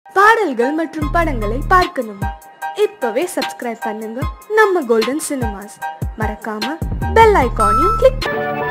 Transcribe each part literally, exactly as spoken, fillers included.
பாடல்கள் மற்றும் படங்களை பார்க்கணுமா? இப்பவே சப்ஸ்கிரைப் பண்ணுங்க நம்ம கோல்டன் சினிமாஸ். மறக்காம பெல் ஐகானையும் கிளிக்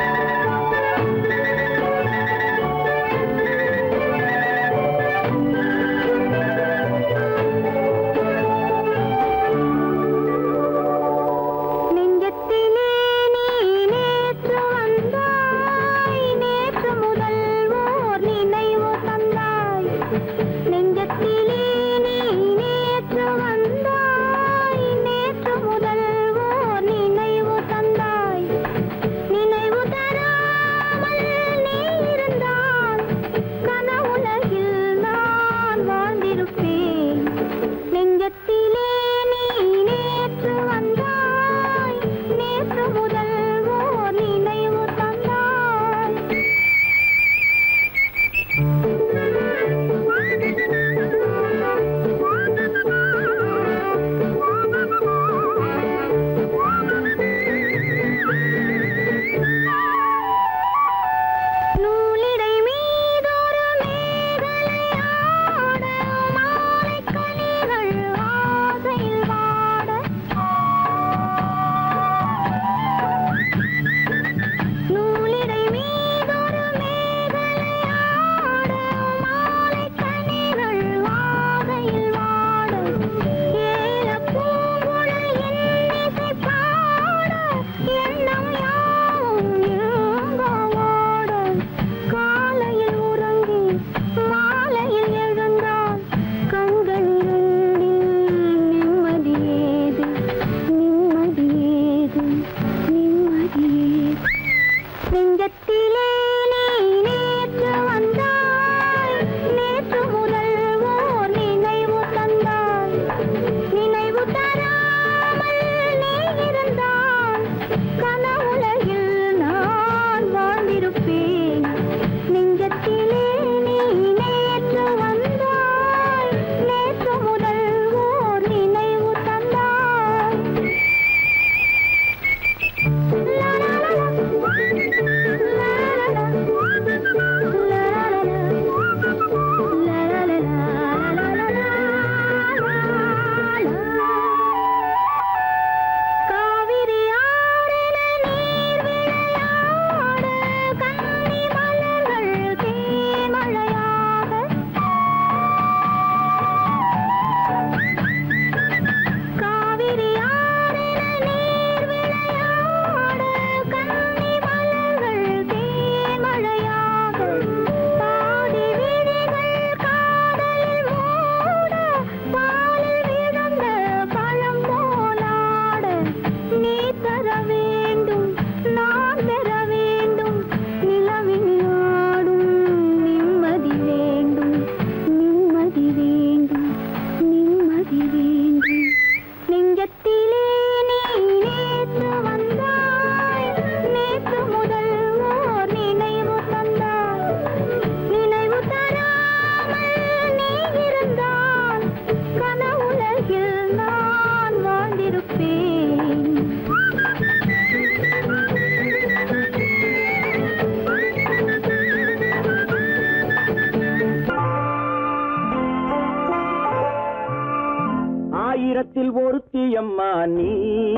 ஒருத்தியம்மா நீ,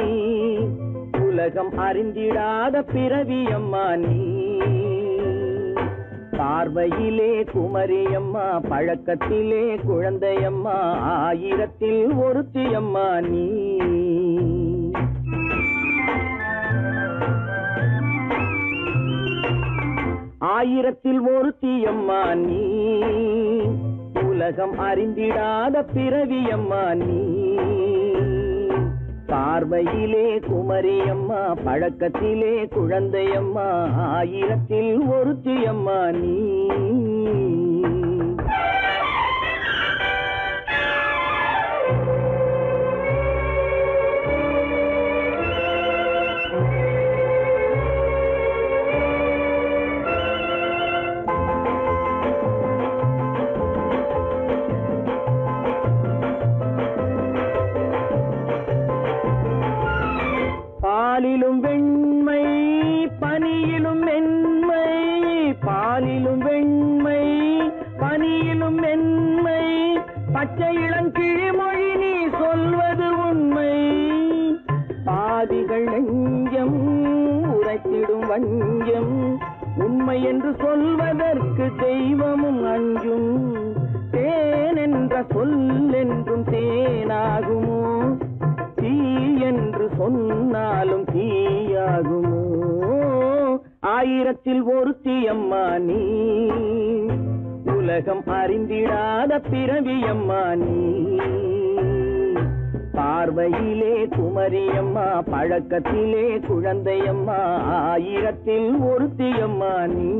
உலகம் அறிந்திடாத பிறவியம்மா நீ. பார்வையிலே குமரியம்மா, பழக்கத்திலே குழந்தையம்மா, ஆயிரத்தில் ஒருத்தியம்மா நீ. ஆயிரத்தில் ஒருத்தியம்மா நீ, உலகம் அறிந்திடாத பிறவியம்மா நீ. பார்வையிலே குமரியம்மா, பழக்கத்திலே குழந்தையம்மா, ஆயிரத்தில் ஒருத்தியம்மா நீ. பாலிலும் வெண்மை பனியிலும் மென்மை, பாலிலும் வெண்மை பச்சை இளங்கிழிமொழி நீ சொல்வது உண்மை. பாதிகள் நெஞ்சம் உரைத்திடும் வஞ்சம். உண்மை என்று சொல்வதற்கு தெய்வமும் அஞ்சும். தேன் என்ற சொல் என்றும் தேனாகுமோ? தீ என்று சொன்னாலும் தீயாகுமோ? ஆயிரத்தில் ஒருத்தி அம்மா நீ, உலகம் அறிந்திடாத பிறவியம்மா நீ. பார்வையிலே குமரியம்மா, பழக்கத்திலே குழந்தையம்மா, ஆயிரத்தில் ஒருத்தியம்மா நீ.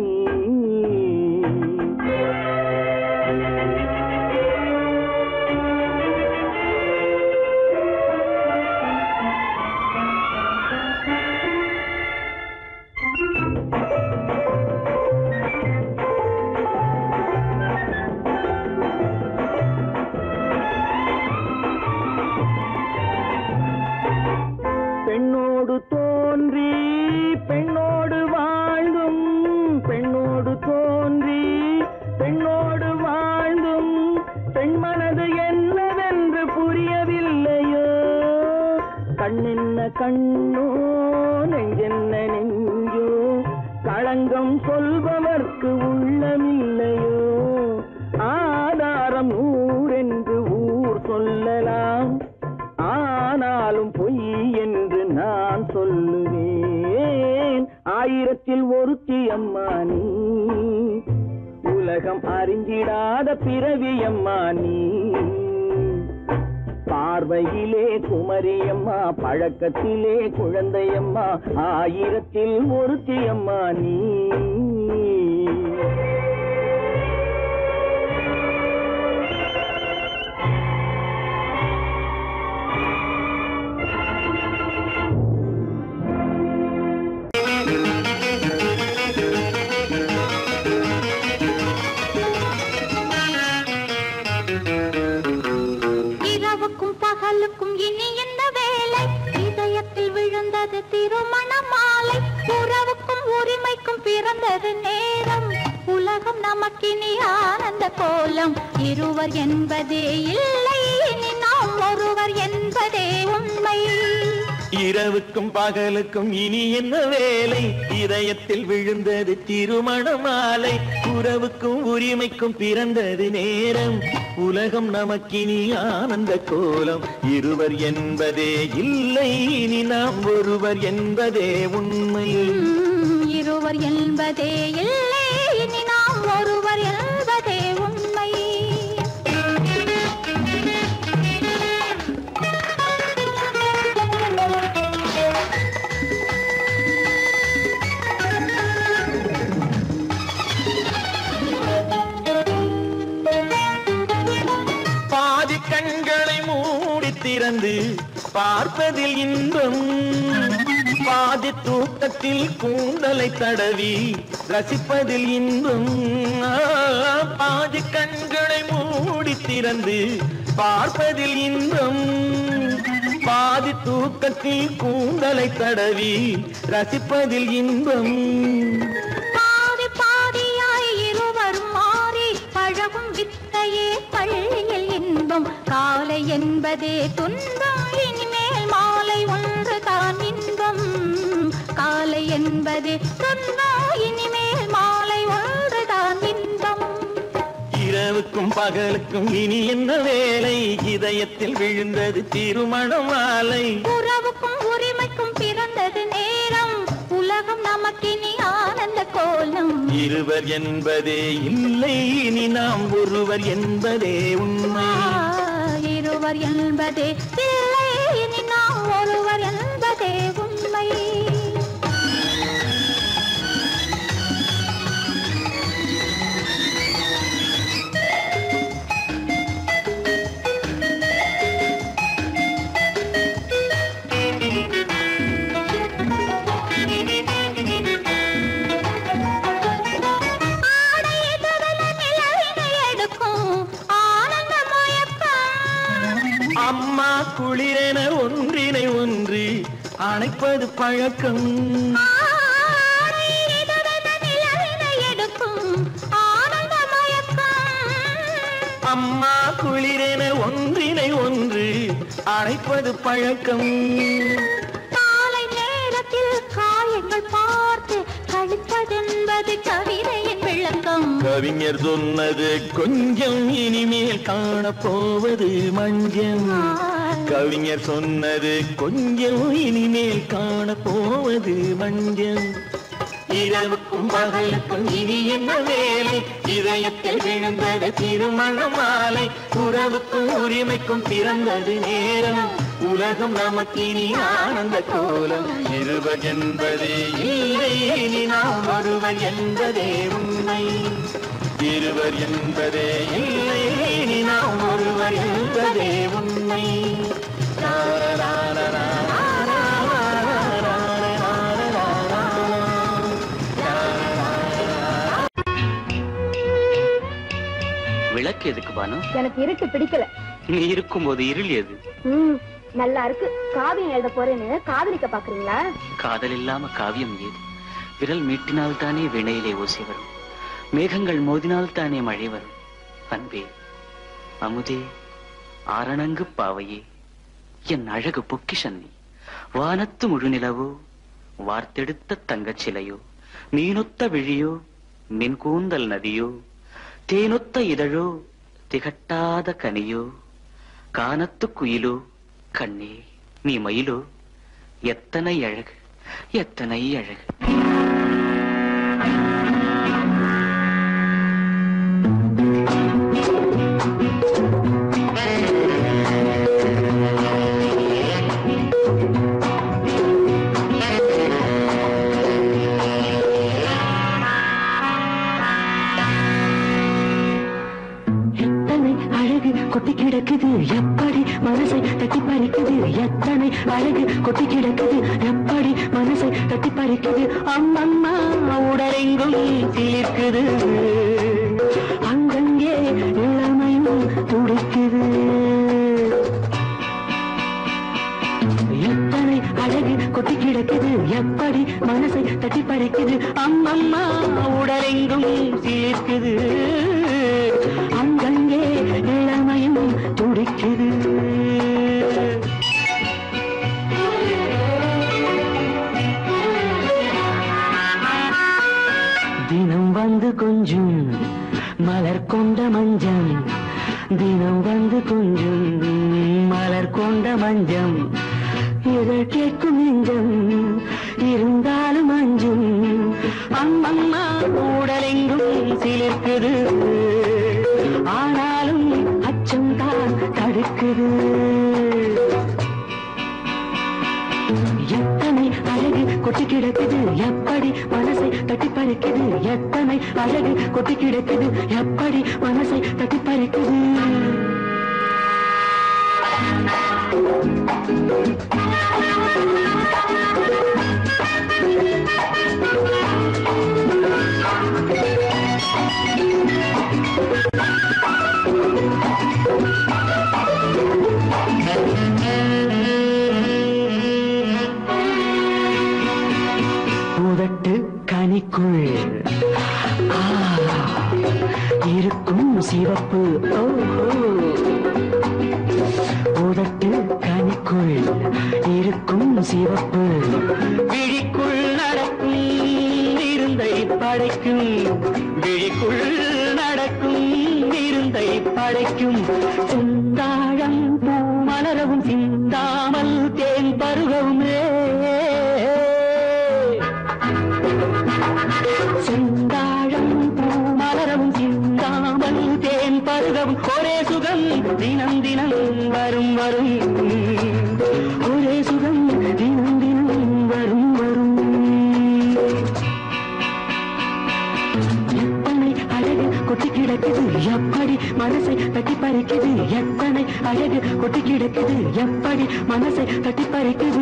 பெண்ணோடு தோன்றி பெண்ணோடு வாழ்ந்தும், பெண்ணோடு தோன்றி பெண்ணோடு வாழ்ந்தும், பெண் மனது என்னவென்று புரியவில்லையோ? கண்ணென்ன கண்ணோ, நெஞ்சென்ன நெஞ்சோ, களங்கம் சொல்பவர்க்கு உள்ளமில்லையோ? ஆதாரம் நூறென்று ஊர் சொல்லலாம், ஆனாலும் பொய் என்று நான் சொல்லுவேன். ஆயிரத்தில் ஒருத்தி அம்மா நீ, உலகம் அறிந்திடாத பிறவியம்மா நீ. பார்வையிலே குமரியம்மா, பழக்கத்திலே குழந்தையம்மா, ஆயிரத்தில் ஒருத்தி அம்மா நீ. பகலுக்கும் இனி என்ன வேலை? இதயத்தில் விழுந்தது திருமண மாலை. உறவுக்கும் உரிமைக்கும் பிறந்தது நேரம். உலகம் நமக்கினி ஆனந்த கோலம். இருவர் என்பதே இல்லை, இனி நாம் ஒருவர் என்பதே உண்மை. இரவுக்கும் பகலுக்கும் இனி என்ன வேலை? இதயத்தில் விழுந்தது திருமண மாலை. உறவுக்கும் உரிமைக்கும் பிறந்தது நேரம். உலகம் நமக்கினி ஆனந்த கோலம். இருவர் என்பதே இல்லை, இனி நாம் ஒருவர் என்பதே உண்மை. இருவர் என்பதே இல்லை, இனி நாம் ஒருவர் என்பதே உண்மை. கண்களை மூடி திறந்து பார்ப்பதில் இன்பம். பாதி தூக்கத்தில் கூந்தலை தடவி ரசிப்பதில் இன்பம். பாதி கண்களை மூடி திறந்து பார்ப்பதில் இன்பம். பாதி தூக்கத்தில் கூந்தலை தடவி ரசிப்பதில் இன்பம். பாதி பாதியாய் இருவர் மாறி பழகும் வித்தையே பள்ளியில் இன்பம். காலை என்பதே துன்பம், இனிமேல் மாலை ஒன்று தான் இன்பம். காலை என்பதே துன்பம், இனிமேல் மாலை ஒன்று தான் இன்பம். இரவுக்கும் பகலுக்கும் இனி என்ன வேலை? இதயத்தில் விழுந்தது திருமண மாலை. உறவுக்கும் உரிமைக்கும் பிறந்தது நேரம். உலகம் நமக்கினி ஆனந்த கோலம். இருவர் என்பதே இல்லை, இனி நாம் ஒருவர் என்பதே உண்மை. இருவர் என்பதே இல்லை, இனி நாம் ஒருவர் என்பதே உண்மை. அம்மா குளிரென ஒன்றினை ஒன்று அணைப்பது பழக்கம். அம்மா அம்மம்மா குளிரென ஒன்றினை ஒன்று அழைப்பது பழக்கம். காலை நேரத்தில் காயங்கள் பார்த்து கழிப்பதென்பது கவிதையின் விளக்கம். கவிஞர் சொன்னது கொஞ்சம் இனிமேல் காணப்போவது மஞ்சள். கவிஞர் சொன்னது கொஞ்சம் இனிமேல் காணப்போவது மஞ்சள். இரவுக்கும் பகலுக்கும் இனி என்ன வேலை, இதயத்தில் விழுந்தது திருமண மாலை. உறவுக்கும் உரிமைக்கும் பிறந்தது நேரம், உலகம் நமக்கினி ஆனந்த கோலம். இருவர் என்பதே இல்லை இனி நாம் ஒருவர் என்பதே உண்மை. இருவர் என்பதே இல்லை இனி நாம் ஒருவர் என்பதே உண்மை. விளக்கு எதுக்கு பானு? எனக்கு இருட்டு பிடிக்கல. நீ இருக்கும் போது இருள் எது? நல்லா இருக்கு. காவியம் எழுத போறேன்னு காதலிக்க பாக்குறீங்களா? காதல் இல்லாம காவியம் ஏது? விரல் மீட்டினால் தானே வினையிலே ஓசை வரும், மேகங்கள் மோதினால் தானே மழை வரும். அன்பே, அமுதே, ஆரணங்கு பாவையே, என் அழகு பொக்கிஷன்னி. வானத்து முழுநிலவோ, வார்த்தெடுத்த தங்கச் சிலையோ, மீனொத்த விழியோ, மின் கூந்தல் நதியோ, தேனொத்த இதழோ, திகட்டாத கனியோ, கானத்து குயிலோ, கண்ணே நீ மயிலோ, எத்தனை அழகு எத்தனை அழகு. கொட்டி கிடக்குது எப்படி மனசை தட்டி பறிக்குது, எத்தனை அழகு கொட்டி கிடக்குது எப்படி மனசை தட்டி பறிக்குது. அம்மம்மா உடலெங்கும் சிலிர்க்குது, அங்கங்கே இளமையும் துடிக்குது. எத்தனை அழகு கொட்டி கிடக்குது எப்படி மனசை தட்டி பறிக்குது. அம்மம்மா உடலெங்கும் சிலிர்க்குது, அங்கங்கே இளமையும் துடிக்குது. தினம் வந்து கொஞ்சம் மலர் கொண்ட மஞ்சம், தினம் வந்து கொஞ்சம் மலர் கொண்ட மஞ்சம். இதை கேட்கும் நெஞ்சம் இருந்தாலும் அஞ்சும். அம்மம்மா உடலெங்கும் சிலிர்க்குது, ஆனாலும் அச்சம் தான் தடுக்குது. எத்தனை அழகு கொட்டி கிடக்குது எப்படி மனசை தட்டி பறிக்குது, எத்தனை அழகு கொட்டி கிடக்குது எப்படி மனசை தட்டி பறிக்குது. உதட்டு கனிக்குள் இருக்கும் சிவப்பு, உதட்டு கனிக்குள் இருக்கும் சிவப்பு. விழிக்குள் நடக்கும் இருந்தை படைக்கும், விழிக்குள் நடக்கும் இருந்தை படைக்கும். சிந்தாழம் பூ மலரவும் சிந்தாமல் தேன் பருகவும், செந்தாழம் பூ மலரவும் சிந்தாமல் தேன் பருகவும். ஒரே சுகம் தினம் தினம் வரும் வரும், ஒரே சுகம் தினம் தினம் வரும் வரும். எத்தனை அழகு கொட்டி கிடக்குது எப்படி மனசை தட்டி பறிக்குது, எத்தனை அழகு கொட்டி கிடக்குது எப்படி மனசை தட்டி பறிக்குது.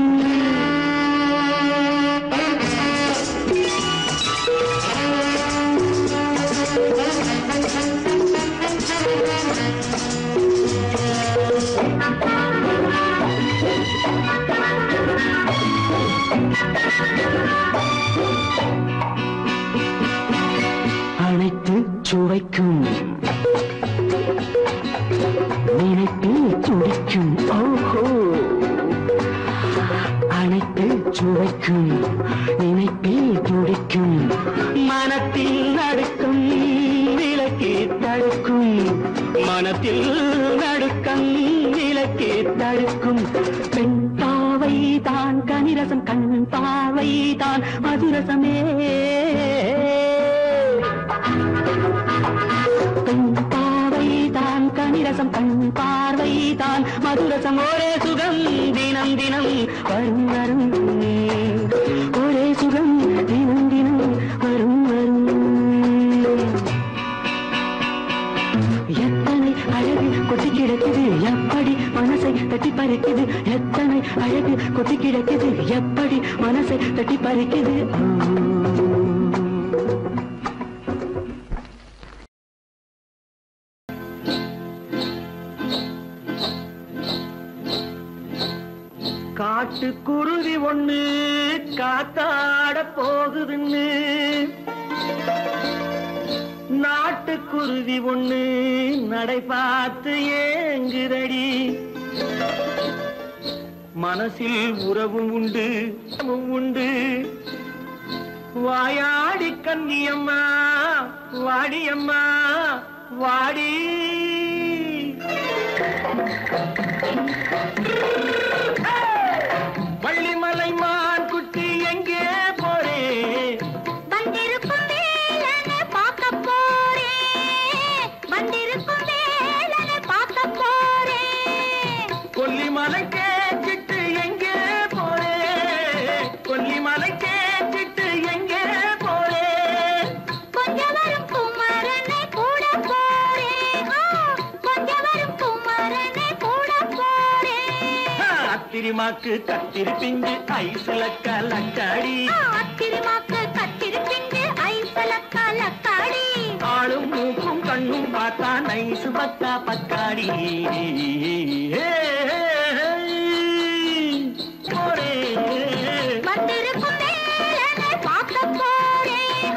அனைத்து சுவைக்கும் துடிக்கும் நினைப்பில் துடிக்கும் மனத்தில் நடுக்கம் விலக்கி தடுக்கும் மனத்தில் நடுக்கம் விலக்கி தடுக்கும் பெண் பாவை தான் கனிரசம் கண் பாவை தான் மதுரசமே பெண் பாவை தான் கனிரசம் கண் பார்வை தான் மதுரசம் ஒரே சுகம் தினம் தினம் வரும் வரும் ஒரே சுகம் தினம் தினம் வரும் வரும் எத்தனை அழகு கொட்டி கிடக்குது எப்படி மனசை தட்டி பறிக்குது எத்தனை அழகு கொட்டி கிடக்குது எப்படி மனசை தட்டி பறிக்குது காட்டுக்குருவி ஒண்ணு காத்தாட போகுதுன்னு நாட்டுக்குருவி ஒண்ணு நடை பார்த்து ஏங்குதடி மனசில் உறவும் உண்டு உண்டு வாயாடி கன்னியம்மா வாடியம்மா வாடி வள்ளிமலை மான் குட்டி எங்கே போறே வந்திருக்கும் வேலனை பார்க்க போறேன் வந்திருக்கும் வேலனை பார்க்க போறேன் கொல்லிமலை கேச்சிட்டு எங்கே போறே கொல்லிமலை கேச்சிட்டு எங்கே போறே கொஞ்சம் வரும் குமரனை கூட போறேன் கொஞ்சம் வரும் குமரனை கூட போறேன் அத்திரிமாக்கு கத்திரி பிஞ்சு ஐசுல கலக்காடி அத்திரிமாக்கு கத்திரி பிஞ்சு ஐசுல கலக்காடி ஆளும் மூக்கும் கண்ணும் பார்த்தா நைசு பக்கா பக்காடி போரே வந்திருக்கும் வேலனை பார்க்க போறேன்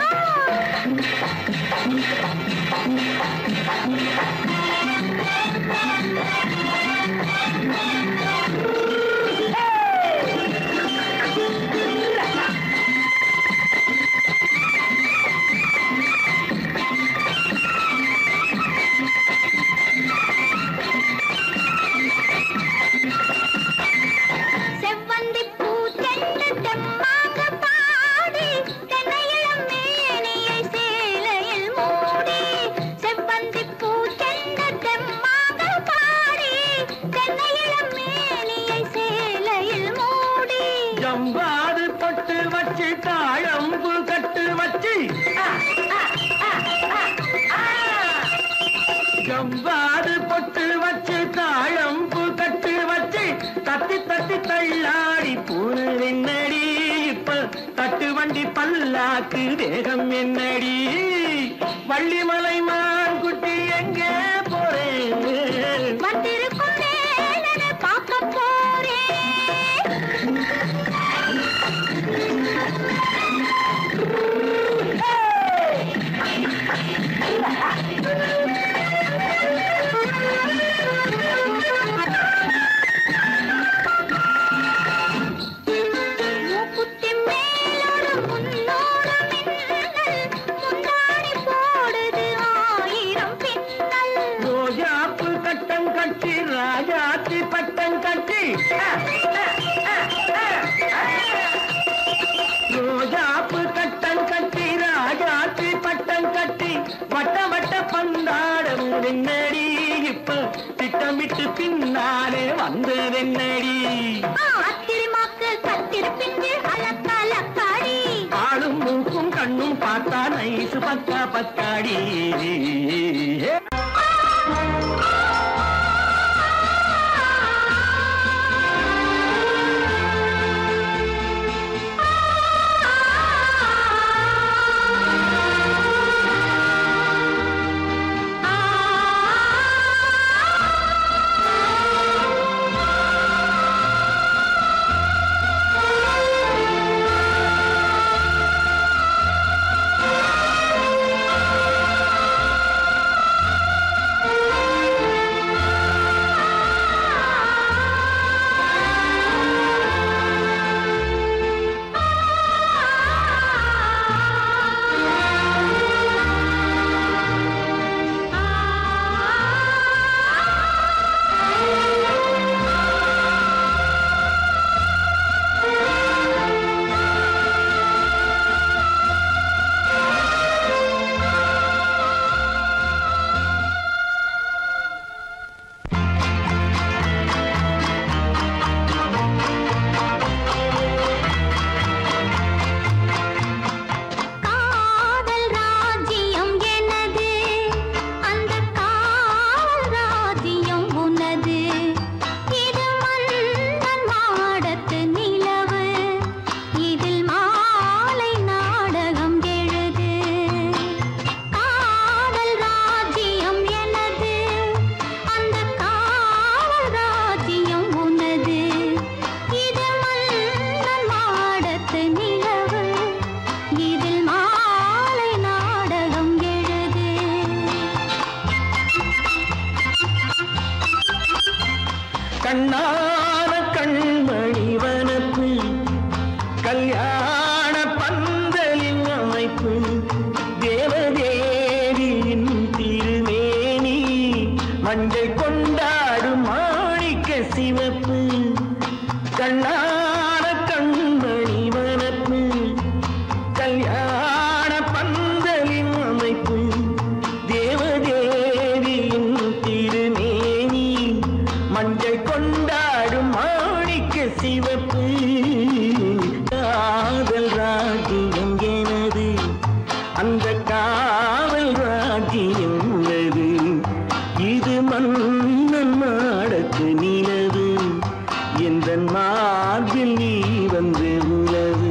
செவ்வந்தி பூ தென்ன தெம்மாக பாடி தென்னையிளம் மேனியை சேலையில் மூடி செவ்வந்தி பூ தென்ன தெம்மாக பாடி தென்னையிளம் மேனியை சேலையில் மூடி ஜம்பாது பொட்டு வச்சு தாழம்பு கட்டு வச்சு ஜம்பாது பொட்டு வச்சு தாழம்பு கட்டு வச்சு தட்டி தட்டி தள்ளாடி பூரு என்னடி இப்ப தட்டு வண்டி பல்லாக்கு வேகம் என்னடி வள்ளிமலை மான் குட்டி எங்கே போறேன் வந்திருக்கும் வேலனை பார்க்க போறேன் மூக்குத்தி மேலோடு முன்னோடு மின்னல் முந்தாடி போடுது ஆயிரம் பின்னல் ரோஜாப்பு கட்டம் கட்டி ராஜாத்தி பட்டம் கட்டி ரோஜாப்பு கட்டம் கட்டி ராஜாத்தி பட்டம் கட்டி வட்ட வட்ட பந்தாடம் வெண்ணடி இப்ப திட்டமிட்டு பின்னாலே வந்ததென்னடி அத்திரிமாக்கு கத்திரி பிஞ்சு அலக்கலக்காடி ஆளும் மூக்கும் கண்ணும் பார்த்தா நைசு பக்கா பக்காடி கண்ணான கண்மணி வனப்பு கல்யாண பந்தலின் அமைப்பு தேவதேவியின் திருமேனி மஞ்சள் கொண்டாடும் மாணிக்க சிவப்பு கண்ணான கண்மணி வனப்பு கல்யாண பந்தலின் அமைப்பு தேவதேவியின் திருமேனி மஞ்சள் கொண்டாடும் மாணிக்க சிவப்பு காதல் ராஜ்யம் எனது அந்த காவல் ராஜ்யம் உள்ளது இது மன்னன் மாடத்து நிலவு எந்த மார்பில் நீ வந்து உலவு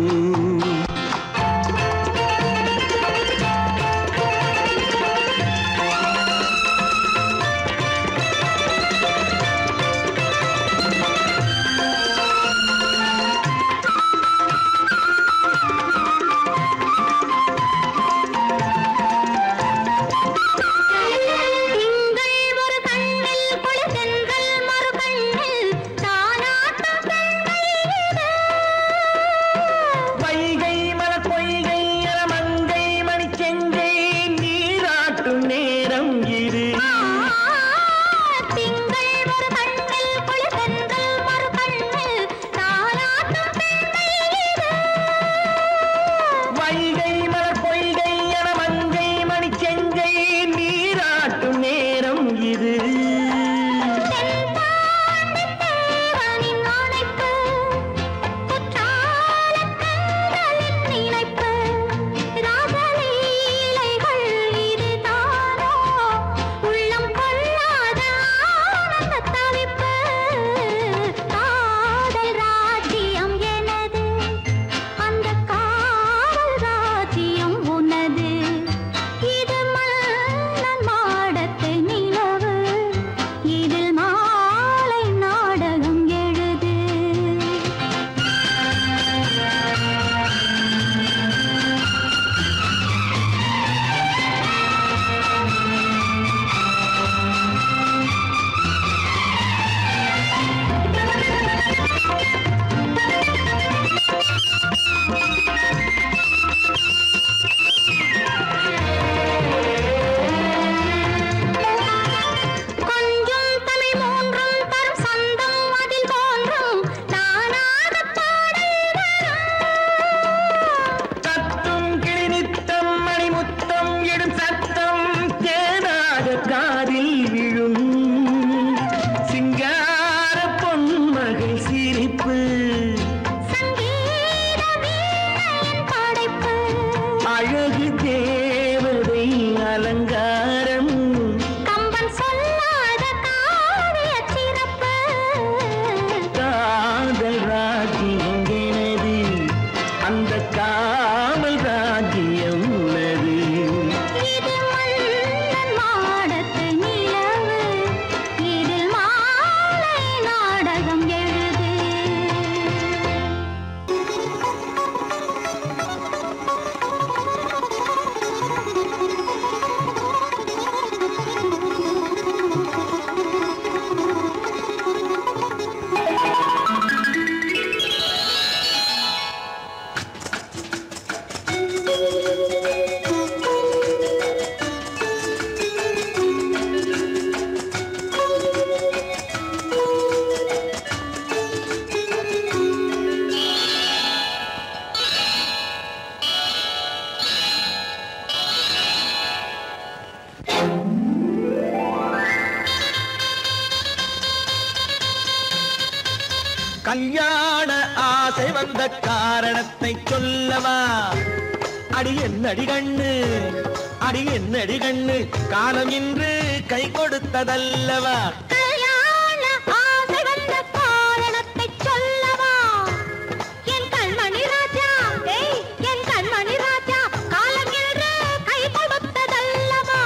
கல்யாண ஆசை வந்த காரணத்தை சொல்லவா? அடி என்னடி கண்ணு, அடி என்னடி கண்ணு, காலம் இன்று கை கொடுத்ததல்லவா? கல்யாண ஆசை வந்த காரணத்தை சொல்லவா? என் கண்மணி ராஜா, ஏய் என் கண்மணி ராஜா, காலம் இன்று கை கொடுத்ததல்லவா?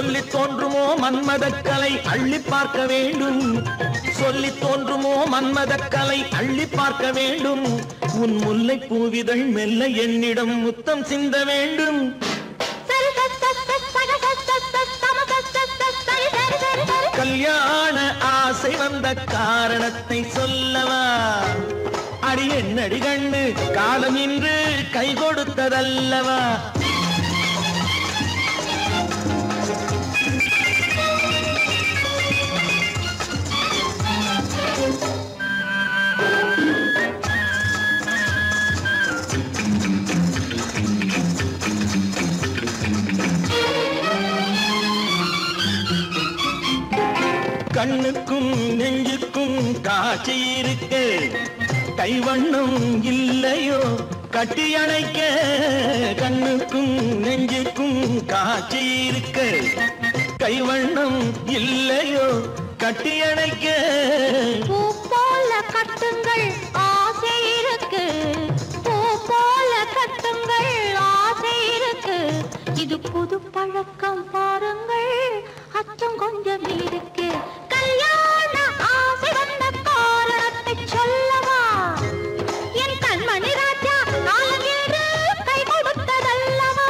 சொல்லி தோன்றுமோ மன்மதக்கலை அள்ளி பார்க்க வேண்டும், சொல்லி தோன்றுமோ மன்மதக்கலை அள்ளி பார்க்க வேண்டும். உன் முல்லை பூவிதழ் மெல்ல என்னிடம் முத்தம் சிந்த வேண்டும். கல்யாண ஆசை வந்த காரணத்தை சொல்லவா? அடி என்னடி கண்டு காலம் இன்று கை கொடுத்ததல்லவா? கண்ணுக்கும் நெஞ்சுக்கும் காட்சி இருக்க, கைவண்ணம் இல்லையோ கட்டி அணைக்க. கண்ணுக்கும் நெஞ்சுக்கும் காட்சி இருக்க, கைவண்ணம் இல்லையோ கட்டி அணைக்க. பூ போல கட்டுங்கள் ஆசை இருக்கு, பூ போல கட்டுங்கள் ஆசை இருக்கு. இது புது பழக்கம் பாருங்கள், அச்சம் கொஞ்சம் இருக்கு. கல்யாண ஆசை வந்த காரணத்தை சொல்லவா? என் கண்மணி ராஜா காலம் என்று கை கொடுத்ததல்லவா?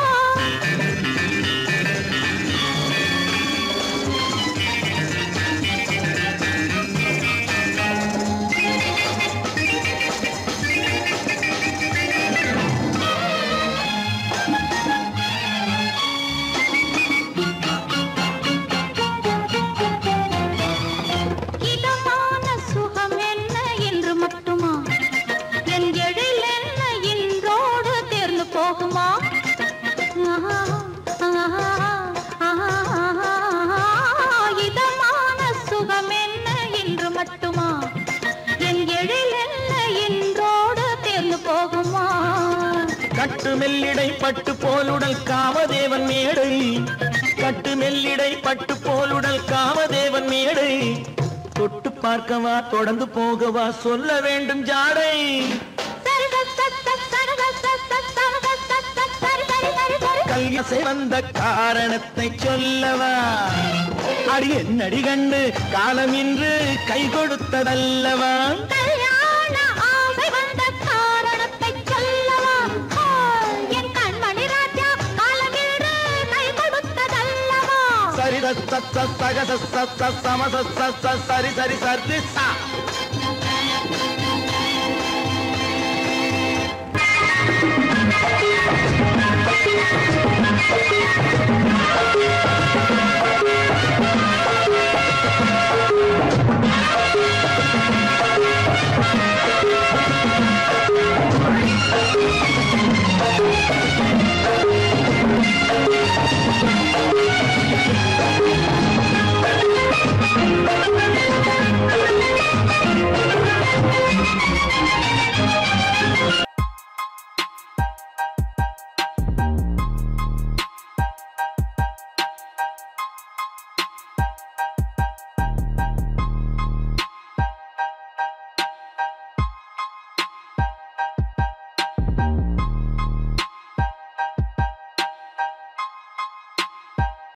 கட்டு மெல்லிடை பட்டு போலுடல் காமதேவன் மேடை, கட்டு மெல்லிடை பட்டு போலுடல் காமதேவன் மேடை. தொட்டு பார்க்கவா தொடர்ந்து போகவா சொல்ல வேண்டும் ஜாடை. கல்யாணம் வந்த காரணத்தை சொல்லவா? அடி என்னடி கண்டு காலம் இன்று கை கொடுத்ததல்லவா? சரி சரி சரி சா. Thank you.